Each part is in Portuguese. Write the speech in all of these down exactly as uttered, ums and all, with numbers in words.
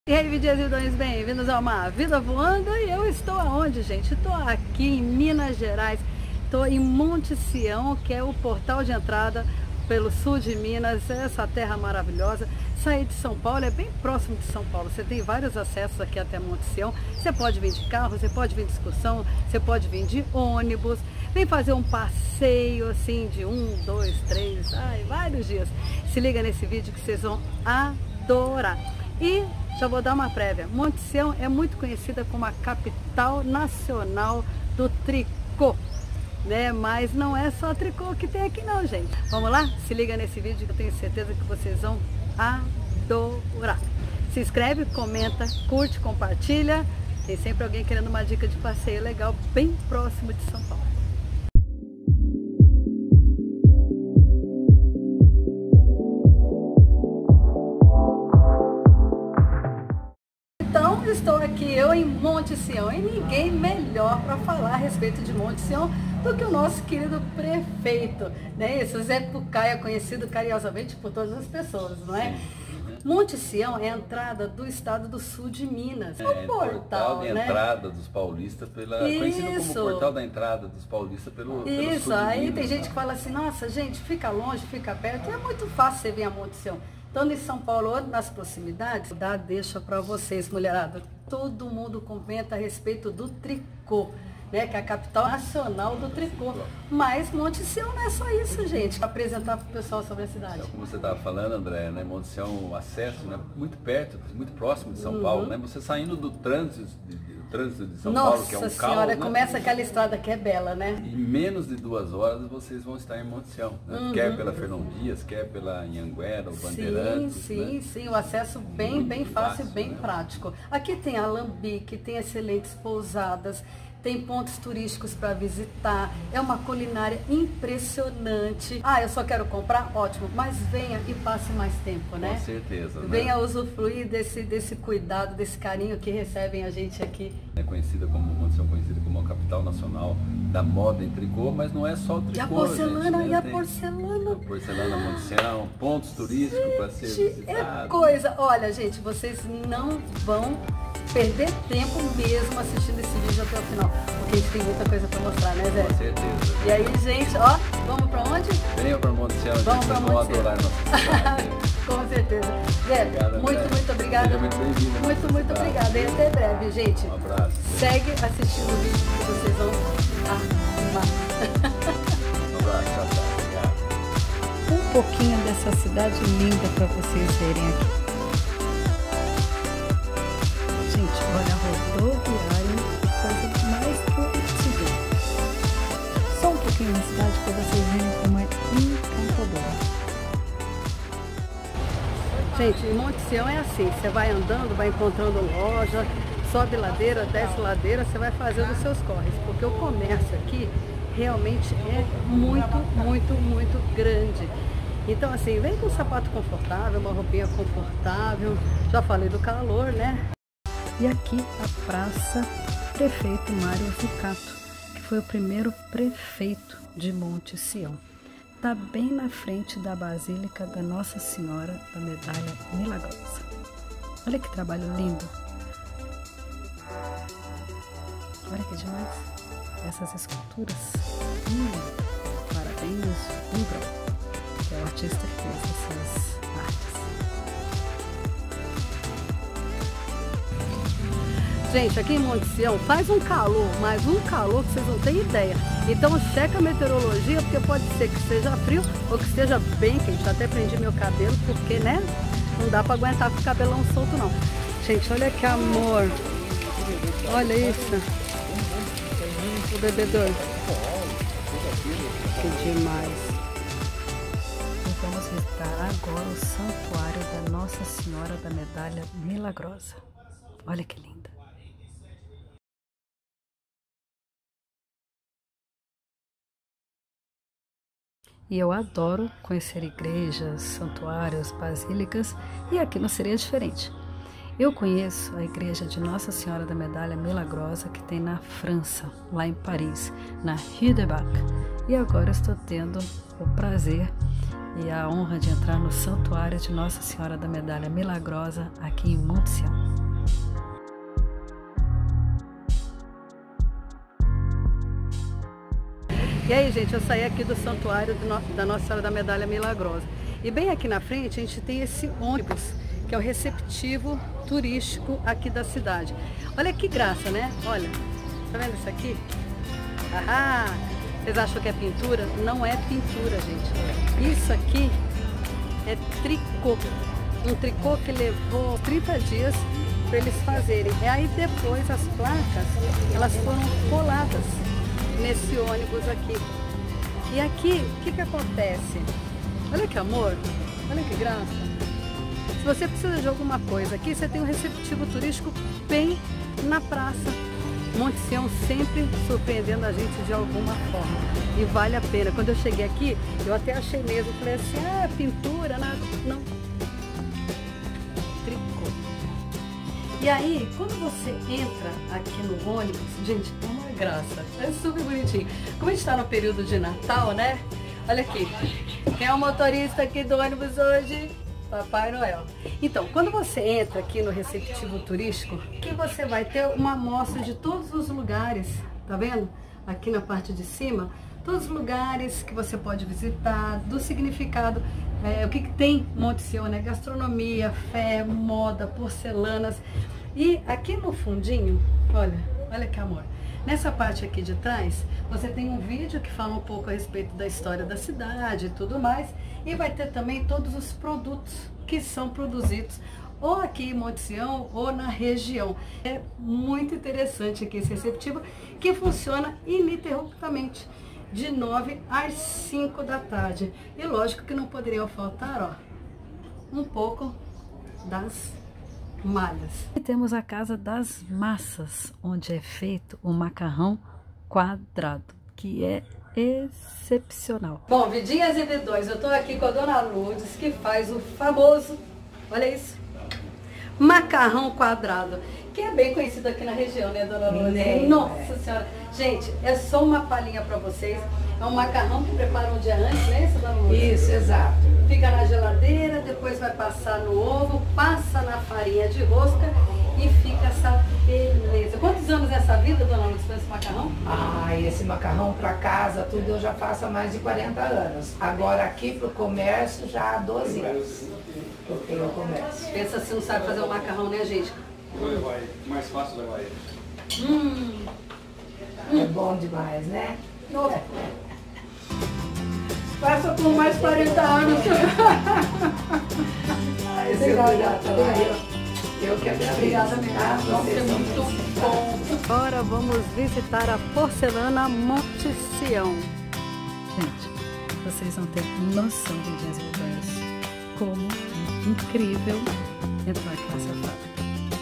E aí, videoajudantes, bem-vindos a uma Vida Voando. E eu estou aonde, gente? Estou aqui em Minas Gerais. Estou em Monte Sião, que é o portal de entrada pelo sul de Minas, essa terra maravilhosa. Sair de São Paulo é bem próximo de São Paulo. Você tem vários acessos aqui até Monte Sião. Você pode vir de carro, você pode vir de excursão, você pode vir de ônibus. Vem fazer um passeio assim de um, dois, três, ai, vários dias. Se liga nesse vídeo que vocês vão adorar. E já vou dar uma prévia. Monte Sião é muito conhecida como a capital nacional do tricô, né? Mas não é só tricô que tem aqui não, gente. Vamos lá? Se liga nesse vídeo que eu tenho certeza que vocês vão adorar. Se inscreve, comenta, curte, compartilha. Tem sempre alguém querendo uma dica de passeio legal bem próximo de São Paulo. Então, estou aqui eu em Monte Sião e ninguém melhor para falar a respeito de Monte Sião do que o nosso querido prefeito, né? Esse Zé Pucaia, conhecido carinhosamente por todas as pessoas, não é? Monte Sião é a entrada do estado do sul de Minas. É, o portal, portal de né? entrada dos paulistas, pela, Isso. conhecido como portal da entrada dos paulistas pelo, pelo Isso, sul de aí Minas, tem gente né? que fala assim, nossa gente, fica longe, fica perto, é muito fácil você vir a Monte Sião. Então, em São Paulo ou nas proximidades, dá deixa para vocês, mulherada. Todo mundo comenta a respeito do tricô, né? Que é a capital nacional do tricô. Mas Monte Sião não é só isso, gente. Para apresentar para o pessoal sobre a cidade. Como você estava falando, André, né? Monte Sião, o acesso, né? Muito perto, muito próximo de São uhum. Paulo, né? Você saindo do trânsito de, de, trânsito de São Nossa Paulo, que é um senhora, caos, né? começa aquela estrada que é bela, né? Em menos de duas horas vocês vão estar em Monte Sião, né? Uhum. Quer pela Fernão Dias, quer pela Anhanguera, o Bandeirantes. Sim, sim, né? sim, o acesso bem, muito bem fácil, fácil, bem né? prático. Aqui tem alambique, tem excelentes pousadas, tem pontos turísticos para visitar, é uma culinária impressionante. Ah, eu só quero comprar? Ótimo, mas venha e passe mais tempo, né? Com certeza, né? Venha usufruir desse, desse cuidado, desse carinho que recebem a gente aqui. É conhecida como, Monte Sião, conhecida como a capital nacional da moda em tricô, mas não é só o tricô. E a porcelana, gente, né? e a Tem porcelana. A porcelana Monte Sião, pontos turísticos para ser visitados. É coisa, olha gente, vocês não vão perder tempo mesmo assistindo esse vídeo até o final, porque a gente tem muita coisa para mostrar, né, Zé? Com certeza. E aí, gente, ó, vamos para onde? Venham para Monte Sião, vamos para Monte Sião. Com certeza. Zé, obrigado, muito, André. muito obrigada. Seja muito bem-vindo. Muito, muito obrigada. E até breve, gente. Um abraço. Segue assistindo o vídeo que vocês vão amar. Um abraço, tchau, tchau. Obrigado. Um pouquinho dessa cidade linda para vocês verem aqui. Gente, olha a rodoviária, coisa mais bonita. Só um pouquinho da cidade para vocês verem como é encantadora. Gente, em Monte Sião é assim, você vai andando, vai encontrando loja, sobe ladeira, desce ladeira, você vai fazendo os seus corres, porque o comércio aqui realmente é muito, muito, muito grande. Então assim, vem com um sapato confortável, uma roupinha confortável, já falei do calor, né? E aqui a Praça Prefeito Mário Zucato, que foi o primeiro prefeito de Monte Sião. Está bem na frente da Basílica da Nossa Senhora da Medalha Milagrosa. Olha que trabalho lindo. Olha que demais. Essas esculturas. Hum, parabéns, Umbro, que é o artista que fez essas artes. Gente, aqui em Monte Sião faz um calor, mas um calor que vocês não têm ideia. Então checa a meteorologia, porque pode ser que esteja frio ou que esteja bem quente. Até prendi meu cabelo, porque, né, não dá pra aguentar com o cabelão solto, não. Gente, olha que amor. Olha isso. O bebedor. Que demais. E vamos visitar agora o Santuário da Nossa Senhora da Medalha Milagrosa. Olha que linda. E eu adoro conhecer igrejas, santuários, basílicas, e aqui não seria diferente. Eu conheço a igreja de Nossa Senhora da Medalha Milagrosa, que tem na França, lá em Paris, na Rue de Bac. E agora estou tendo o prazer e a honra de entrar no Santuário de Nossa Senhora da Medalha Milagrosa aqui em Monte Sião. E aí, gente, eu saí aqui do Santuário da Nossa Senhora da Medalha Milagrosa. E bem aqui na frente a gente tem esse ônibus, que é o receptivo turístico aqui da cidade. Olha que graça, né? Olha, tá vendo isso aqui? Ah, vocês acham que é pintura? Não é pintura, gente. Isso aqui é tricô. Um tricô que levou trinta dias para eles fazerem. E aí depois as placas, elas foram coladas nesse ônibus aqui. E aqui, o que que acontece? Olha que amor, olha que graça. Se você precisa de alguma coisa aqui, você tem um receptivo turístico bem na praça. Monte Sião sempre surpreendendo a gente de alguma forma. E vale a pena. Quando eu cheguei aqui, eu até achei mesmo, falei assim, ah, pintura, nada. Não. Tricô. E aí, quando você entra aqui no ônibus, gente, é uma graça. É super bonitinho. Como a gente está no período de Natal, né? Olha aqui. Quem é o motorista aqui do ônibus hoje? Papai Noel. Então, quando você entra aqui no receptivo turístico, que você vai ter uma amostra de todos os lugares, tá vendo? Aqui na parte de cima, todos os lugares que você pode visitar, do significado, é, o que, que tem Monte Sião, né? Gastronomia, fé, moda, porcelanas. E aqui no fundinho, olha, olha que amor. Nessa parte aqui de trás, você tem um vídeo que fala um pouco a respeito da história da cidade e tudo mais. E vai ter também todos os produtos que são produzidos ou aqui em Monte Sião ou na região. É muito interessante aqui esse receptivo, que funciona ininterruptamente de nove às cinco da tarde. E lógico que não poderia faltar, ó, um pouco das malhas. E temos a Casa das Massas, onde é feito o macarrão quadrado, que é excepcional. Bom, vidinhas e vidões, eu tô aqui com a Dona Lourdes, que faz o famoso, olha isso, macarrão quadrado, que é bem conhecido aqui na região, né, Dona Lourdes? É, Nossa Senhora! Gente, é só uma palhinha para vocês. É um macarrão que prepara um dia antes, né, isso, Dona Lourdes? Isso, exato. Fica na geladeira, depois vai passar no ovo, passa na farinha de rosca e fica essa beleza. Quantos anos é essa vida, Dona Lourdes, com esse macarrão? Ah, esse macarrão para casa, tudo eu já faço há mais de quarenta anos. Agora aqui pro comércio já há doze anos. Porque eu comércio. Pensa se não sabe fazer o macarrão, né, gente? Vai, mais fácil da Bahia. Hum. É bom demais, né? Nossa. Faça por mais quarenta anos. Ai, obrigada, eu, eu que agradeço. Obrigada, tá? Nossa, é muito bom. Agora vamos visitar a porcelana Monte Sião. Gente, vocês não têm noção de dias e vidões. Como é incrível entrar aqui nessa fábrica.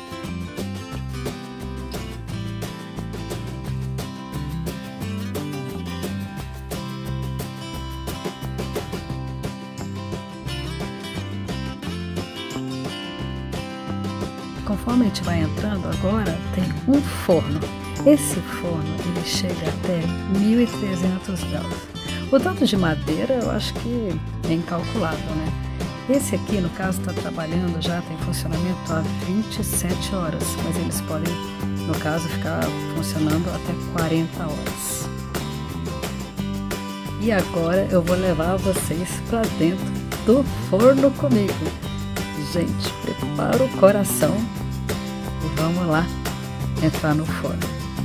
Conforme a gente vai entrando agora, tem um forno. Esse forno, ele chega até mil e trezentos graus. O tanto de madeira, eu acho que é incalculável, né? Esse aqui, no caso, está trabalhando já, tem funcionamento há vinte e sete horas, mas eles podem, no caso, ficar funcionando até quarenta horas. E agora eu vou levar vocês para dentro do forno comigo. Gente, prepara o coração e vamos lá entrar no forno.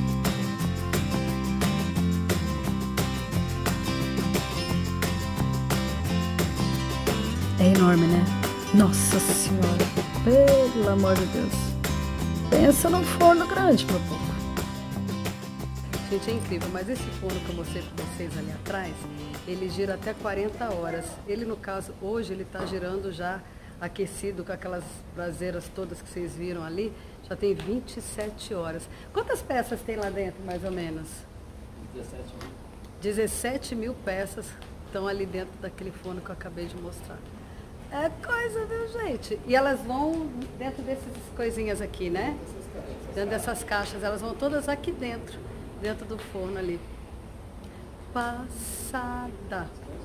É enorme, né? Nossa Senhora, pelo amor de Deus. Pensa num forno grande, meu povo. Gente, é incrível, mas esse forno que eu mostrei para vocês ali atrás, ele gira até quarenta horas. Ele, no caso, hoje ele está girando já aquecido com aquelas braseiras todas que vocês viram ali, já tem vinte e sete horas. Quantas peças tem lá dentro, mais ou menos? dezessete mil. dezessete mil peças estão ali dentro daquele forno que eu acabei de mostrar. É coisa, viu, gente? E elas vão dentro dessas coisinhas aqui, né? Dentro dessas caixas, elas vão todas aqui dentro, dentro do forno ali. Passada.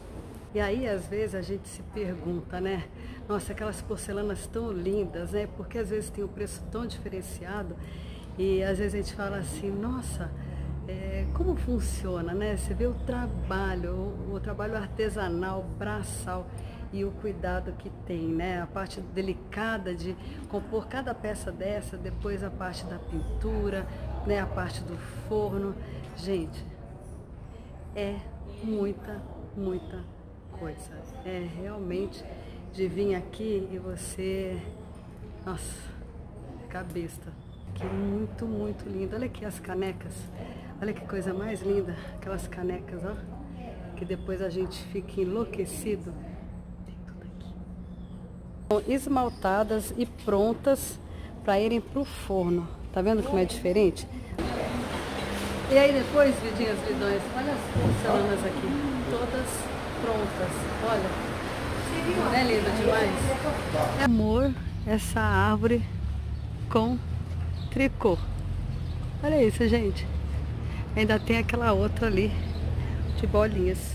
E aí, às vezes, a gente se pergunta, né? Nossa, aquelas porcelanas tão lindas, né? Porque às vezes tem um preço tão diferenciado e às vezes a gente fala assim, nossa, é, como funciona, né? Você vê o trabalho, o, o trabalho artesanal, braçal e o cuidado que tem, né? A parte delicada de compor cada peça dessa, depois a parte da pintura, né? A parte do forno. Gente, é muita, muita coisa. É realmente de vir aqui e você, nossa, cabeça, que muito, muito lindo. Olha aqui as canecas, olha que coisa mais linda, aquelas canecas, ó, que depois a gente fica enlouquecido. Tem tudo aqui. São esmaltadas e prontas para irem pro forno. Tá vendo como é diferente? E aí depois, vidinhas, vidões, olha as porcelanas aqui, todas prontas, olha. Não é lindo demais? Amor, essa árvore com tricô. Olha isso, gente. Ainda tem aquela outra ali de bolinhas.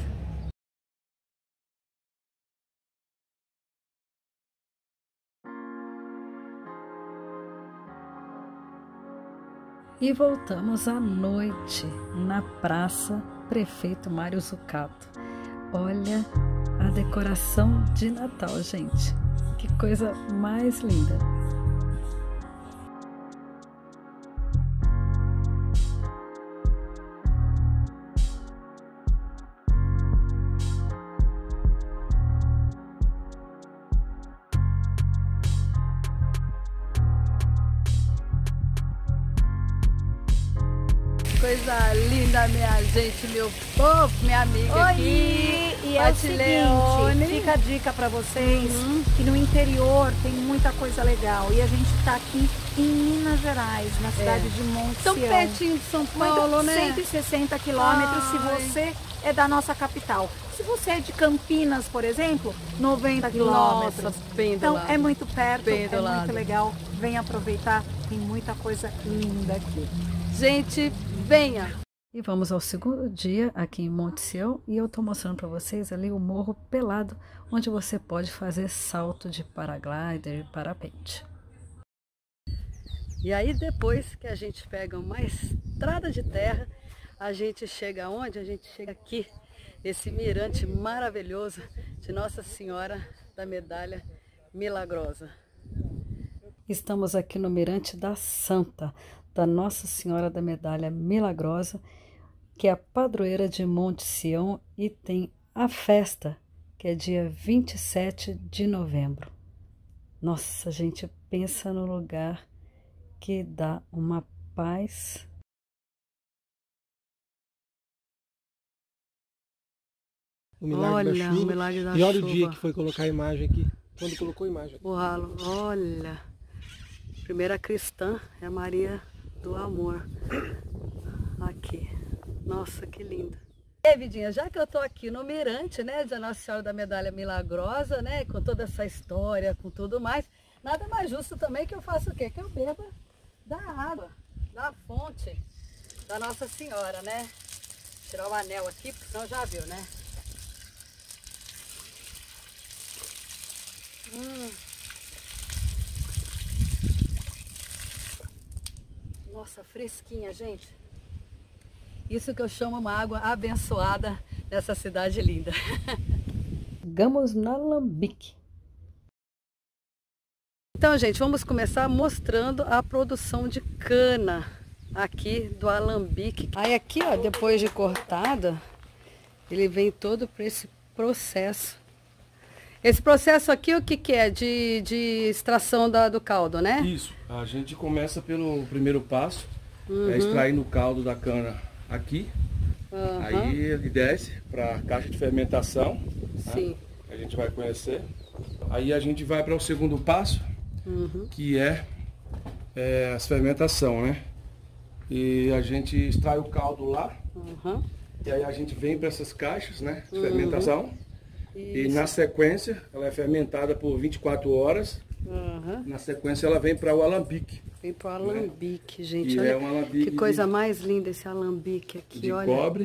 E voltamos à noite na Praça Prefeito Mário Zucato. Olha a decoração de Natal, gente. Que coisa mais linda. Coisa linda, minha gente, meu povo, minha amiga Oi, aqui. E é o seguinte, Leone. Fica a dica para vocês, Uhum. que no interior tem muita coisa legal. E a gente está aqui em Minas Gerais, na cidade É. de Monte Tão Sião. pertinho de São Paulo, Muito, né? cento e sessenta quilômetros se Ai. você é da nossa capital. Se você é de Campinas, por exemplo, noventa quilômetros. Nossa, bem do Então lado. é muito perto, Bem do é lado. muito legal. Vem aproveitar, tem muita coisa linda aqui. Gente, venha! E vamos ao segundo dia aqui em Monte Sião e eu tô mostrando para vocês ali o Morro Pelado, onde você pode fazer salto de paraglider e parapente. E aí depois que a gente pega uma estrada de terra, a gente chega aonde? A gente chega aqui, esse mirante maravilhoso de Nossa Senhora da Medalha Milagrosa. Estamos aqui no Mirante da Santa, da Nossa Senhora da Medalha Milagrosa, que é a padroeira de Monte Sião, e tem a festa, que é dia vinte e sete de novembro. Nossa, gente, pensa no lugar que dá uma paz. O milagre Olha, da chuva. o milagre da e olha chuva. o dia que foi colocar a imagem aqui. Quando colocou a imagem aqui. O ralo, olha. Primeira cristã é a Maria do Amor. Aqui. Nossa, que lindo. E aí, vidinha, já que eu tô aqui no mirante, né, de Nossa Senhora da Medalha Milagrosa, né, com toda essa história, com tudo mais, nada mais justo também que eu faça o quê? Que eu beba da água, da fonte da Nossa Senhora, né? Tirar o anel aqui, porque senão já viu, né? Hum. Nossa, fresquinha, gente. Isso que eu chamo uma água abençoada nessa cidade linda. Chegamos no Alambique. Então, gente, vamos começar mostrando a produção de cana aqui do Alambique. Aí aqui, ó, depois de cortada, ele vem todo para esse processo. Esse processo aqui, o que que é? De, de extração da, do caldo, né? Isso. A gente começa pelo primeiro passo, Uhum. é extraindo o caldo da cana aqui. Uhum. Aí ele desce para a caixa de fermentação, Sim. né, que a gente vai conhecer. Aí a gente vai para o segundo passo, Uhum. que é, é a fermentação, né? E a gente extrai o caldo lá, Uhum. e aí a gente vem para essas caixas, né, de Uhum. fermentação. E Isso. na sequência, ela é fermentada por vinte e quatro horas. Uhum. Na sequência, ela vem para o alambique. Vem pro alambique, gente. E Olha é um alambique que coisa de- mais linda esse alambique aqui, de olha. cobre.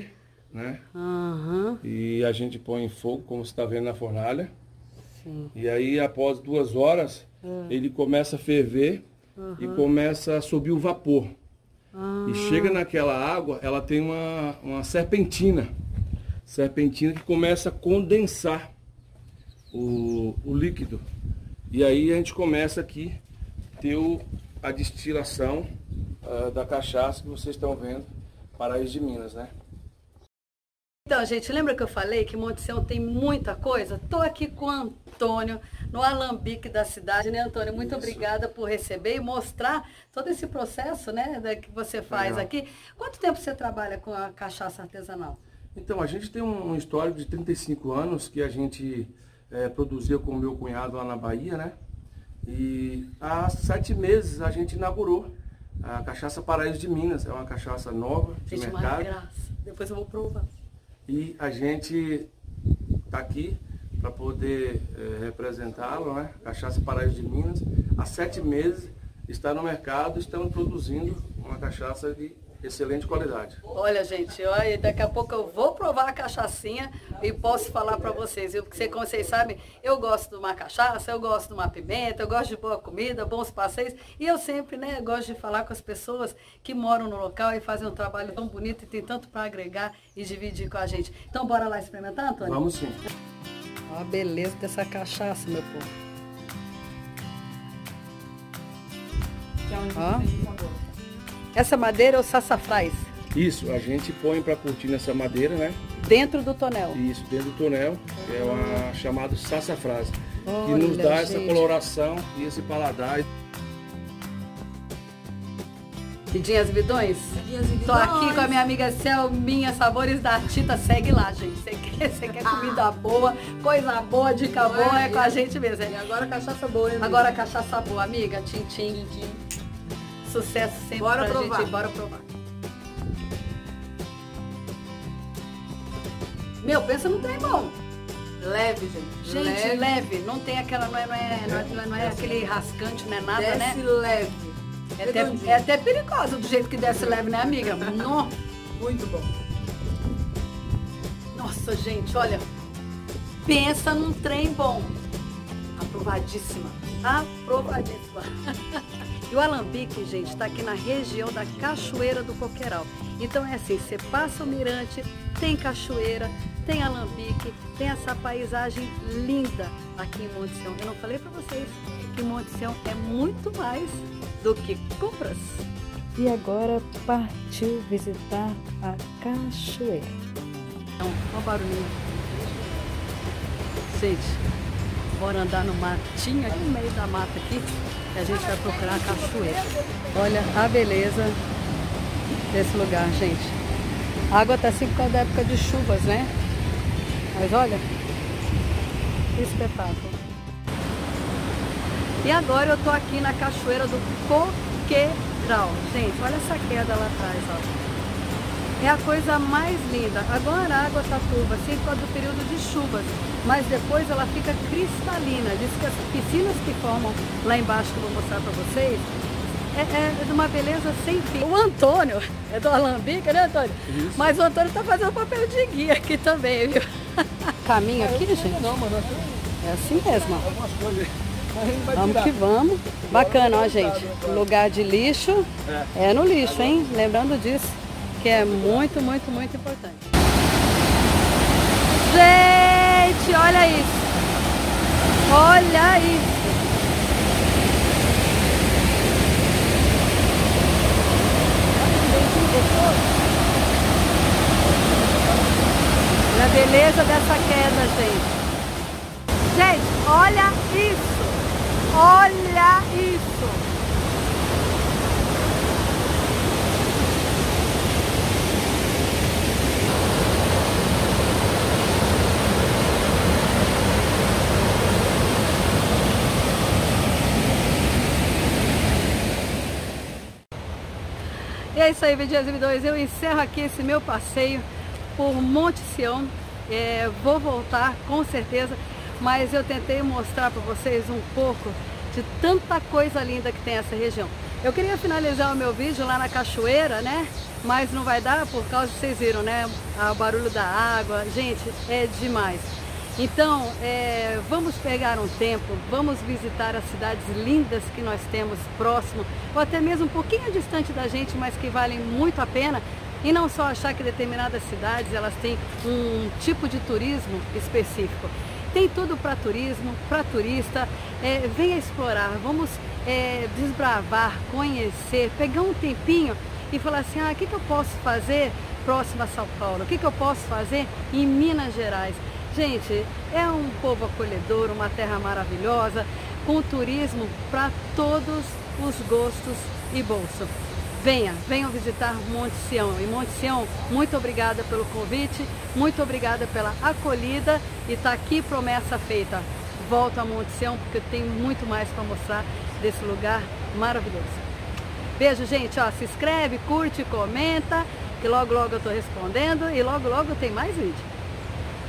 né? Uhum. E a gente põe em fogo, como você está vendo na fornalha. Sim. E aí, após duas horas, uhum. ele começa a ferver uhum. e começa a subir o vapor. Uhum. E chega naquela água, ela tem uma, uma serpentina. Serpentina que começa a condensar o, o líquido. E aí a gente começa aqui a ter o, a destilação uh, da cachaça que vocês estão vendo, Paraíso de Minas, né? Então, gente, lembra que eu falei que Monte Sião tem muita coisa? Tô aqui com o Antônio, no alambique da cidade, né, Antônio? Muito Isso. obrigada por receber e mostrar todo esse processo, né, que você faz Legal. aqui. Quanto tempo você trabalha com a cachaça artesanal? Então, a gente tem um histórico de trinta e cinco anos que a gente é, produziu com o meu cunhado lá na Bahia, né? E há sete meses a gente inaugurou a cachaça Paraíso de Minas. É uma cachaça nova de gente, mercado. Uma graça. Depois eu vou provar. E a gente está aqui para poder é, representá-lo, né? Cachaça Paraíso de Minas. Há sete meses está no mercado, estamos produzindo uma cachaça de excelente qualidade. Olha, gente, olha, daqui a pouco eu vou provar a cachaçinha e posso falar para vocês, viu? Porque como vocês sabem, eu gosto de uma cachaça, eu gosto de uma pimenta, eu gosto de boa comida, bons passeios, e eu sempre, né, gosto de falar com as pessoas que moram no local e fazem um trabalho tão bonito e tem tanto para agregar e dividir com a gente. Então, bora lá experimentar, Antônio? Vamos sim. Olha a beleza dessa cachaça, meu povo. Ó. Essa madeira é o sassafrás? Isso, a gente põe para curtir nessa madeira, né? Dentro do tonel? Isso, dentro do tonel, que é uma chamado sassafrás, que Olha, nos dá gente. essa coloração e esse paladar. Vidinhas e Vidões? Vidinhas e Vidões. Tô aqui com a minha amiga Selminha Sabores da Tita, segue lá, gente. Você quer, você quer comida boa, coisa boa, dica boa, é com a gente mesmo. E agora cachaça boa, hein? Agora cachaça boa, amiga. Tchim, tchim, tchim. Sucesso sempre Bora pra provar. gente. Bora provar. Meu, pensa no trem bom. Leve, gente. Gente, leve. leve. Não tem aquela, não é, não é, não é, não é aquele rascante, não é nada, Desce né? leve. É até, é até perigoso do jeito que desce leve, né, amiga? Não. Muito bom. Nossa, gente, olha. Pensa num trem bom. Aprovadíssima. Aprovadíssima. E o alambique, gente, está aqui na região da Cachoeira do Coqueiral. Então é assim, você passa o mirante, tem cachoeira, tem alambique, tem essa paisagem linda aqui em Monte Sião. Eu não falei para vocês que Monte Sião é muito mais do que compras. E agora partiu visitar a cachoeira. Então, olha o barulhinho. Gente, bora andar no matinho aqui no meio da mata aqui. Que a gente vai procurar a cachoeira. Olha a beleza desse lugar, gente. A água tá assim por causa da época de chuvas, né? Mas olha, que espetáculo. E agora eu tô aqui na cachoeira do Coqueiral. Gente, olha essa queda lá atrás, ó. É a coisa mais linda. Agora a água tá turva, assim por causa do período de chuvas. Mas depois ela fica cristalina. Diz que as piscinas que formam lá embaixo, que eu vou mostrar pra vocês, é, é de uma beleza sem fim. O Antônio é do alambique, né, Antônio? Isso. Mas o Antônio tá fazendo papel de guia aqui também, viu? Caminho aqui, gente? Não, mano. É assim mesmo, ó. Algumas coisas aí. Vamos que vamos. Bacana, ó, gente. Lugar de lixo é no lixo, hein? Lembrando disso, que é muito, muito, muito importante. Gente, olha isso. Olha isso. Olha a beleza dessa queda, gente. Gente, olha isso. Olha isso. E é isso aí, Vidinhas e Vidões. Eu encerro aqui esse meu passeio por Monte Sião. É, vou voltar com certeza, mas eu tentei mostrar para vocês um pouco de tanta coisa linda que tem essa região. Eu queria finalizar o meu vídeo lá na cachoeira, né? mas não vai dar por causa que vocês viram, né? O barulho da água, gente, é demais. Então, é, vamos pegar um tempo, vamos visitar as cidades lindas que nós temos próximo, ou até mesmo um pouquinho distante da gente, mas que valem muito a pena, e não só achar que determinadas cidades elas têm um tipo de turismo específico. Tem tudo para turismo, para turista, é, venha explorar, vamos é, desbravar, conhecer, pegar um tempinho e falar assim, ah, o que, que eu posso fazer próximo a São Paulo? O que, que eu posso fazer em Minas Gerais? Gente, é um povo acolhedor, uma terra maravilhosa, com turismo para todos os gostos e bolso. Venha, venham visitar Monte Sião. E Monte Sião, muito obrigada pelo convite, muito obrigada pela acolhida e está aqui promessa feita. Volto a Monte Sião porque eu tenho muito mais para mostrar desse lugar maravilhoso. Beijo, gente, ó, se inscreve, curte, comenta, que logo logo eu estou respondendo e logo logo tem mais vídeo.